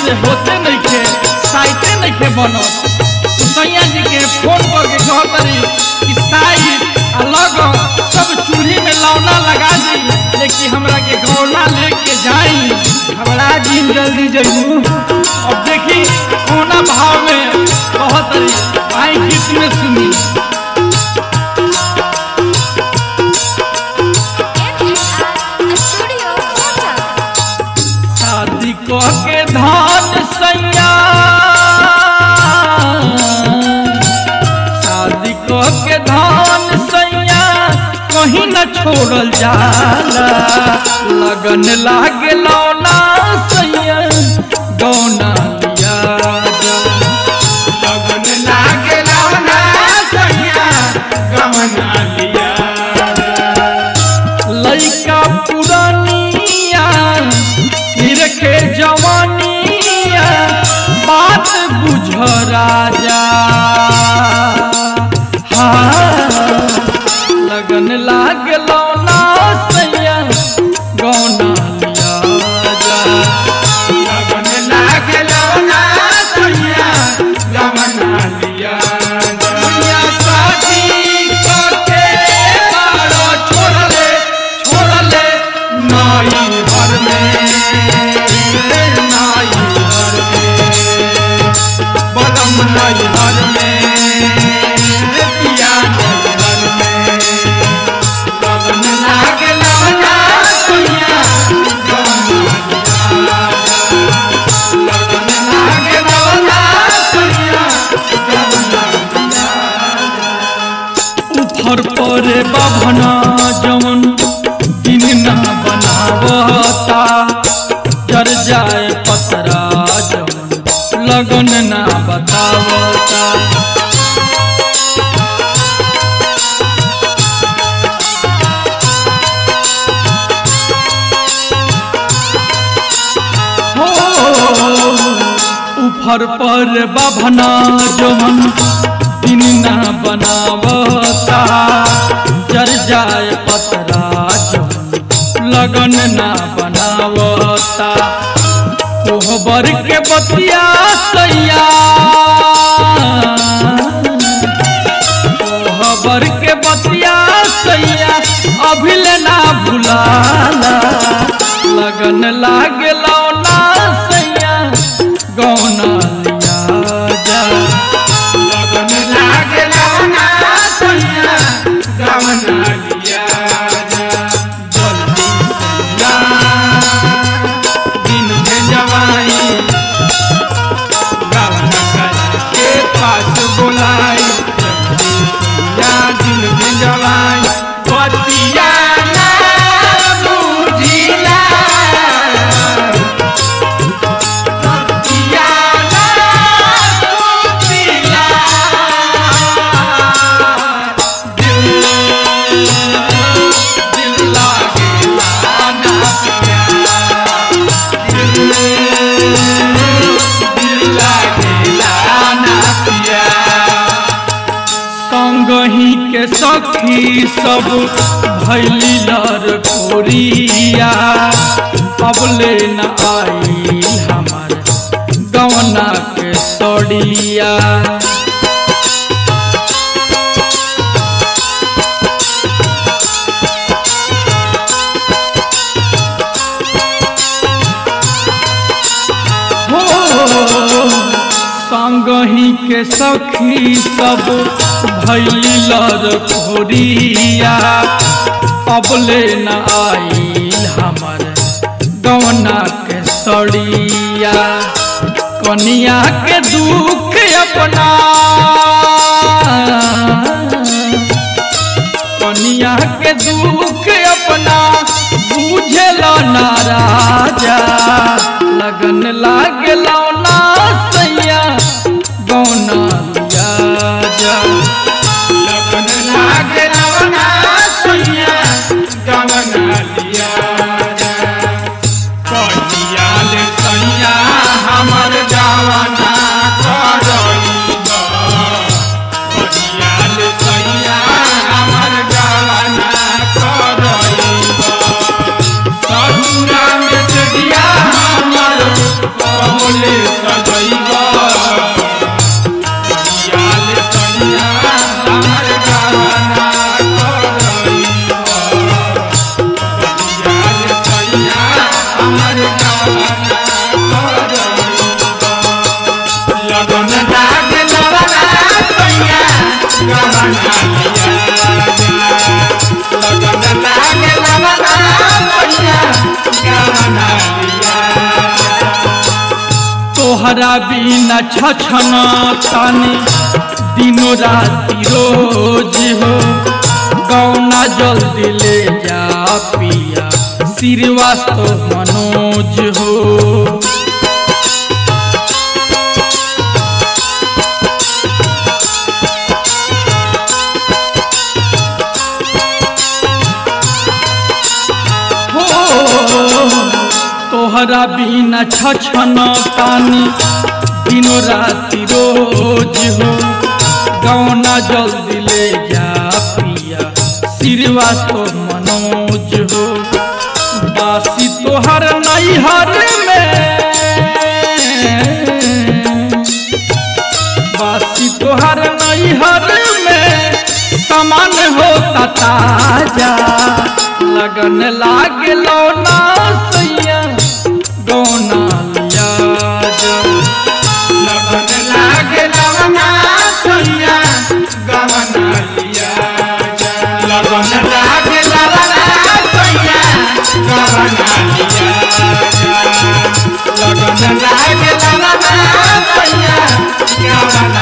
से होते नहीं खे साइते नहीं खे बनत तो सैया जी के फोन करके कहतरी कि साइट अलग सब चूल्ही में लौना लगा दी लेकिन हमरा के गौना लेके जाई घबरा जी जल्दी जइबू। अब देखी कोना भाव में कहतरी भाई गीत में सुनी। शादी के धान सैया शादी के धान सैया कहीं न छोड़ल जाला लगन लागे लौना सैया गौना लिया जा लगन लागे लौना सैया गौना लिया लइका पुरानिया फिर के जवानिया बात बुझ राजा लगन लाग लौना सैया गौना लिया जा लगन लागे लौना सैया गौना लिया दुनिया शादी करके बारो छोड़ले नाई भर में बदम नाई भर में पिया नाई भर में लगन लागे लौना सैया गौना लिया लगन लागे लौना सैया गौना लिया ऊपर परे बाभना जवन दिन ना बनावता जर जाए पतरा जवन लगन ना बतावता हो ऊपर पर बाभना जवन दिन ना बनावता जर जाए पतरा जवन लगन ना बनावता कोहबर के बतिया सैया कोहबर के बतिया सैया अभिले ना भुलाला लगन लागे लौना सैया गौना लिया जा लगन लागे लौना सैया गौना लिया जा जल्दी सैया दिन भेजवाई गौना के पास बुलाई जल्दी सैया दिन भेजवाई बतिया ना बुझिला बतिया ना बुझिला दिल लागे लाना पिया दिल लागे लाना पिया संगही के सखी सब भैली लर खोरिया अब ले न आई हमार गवना के सड़िया हो संगही के सखी सब भैली लर खोरिया अब ले न आई हमार गवना के सड़िया कनिया के दुख अपना कनिया के दुख अपना बुझल ना राजा लगन लागे लौना सैया गौना लिया जा लगन लागे लौना सैया गौना लिया जा कहिया ले सैया हमर जवाना करई गवना लिया लगन लागे लवना सैया गवना लिया तोहरा बिना छछन तानी दिनो राति रोज हो गौना जल्दी ले जा पिया श्रीवास्तव मनोज हो तोहरा बिना छछन तानी दिनो राति रोज हो गौना जल्दी ले जा पिया श्रीवास्तव मनोज हो बासी तोहर नैहर में बासी तोहर नैहर में समान होता ताजा लगन लागे लौना सैया गौना लिया जा लगन लागे लवना सैया गवना लिया लगन लागे लवना सैया गवना लिया लगन लागे लवना सैया गवना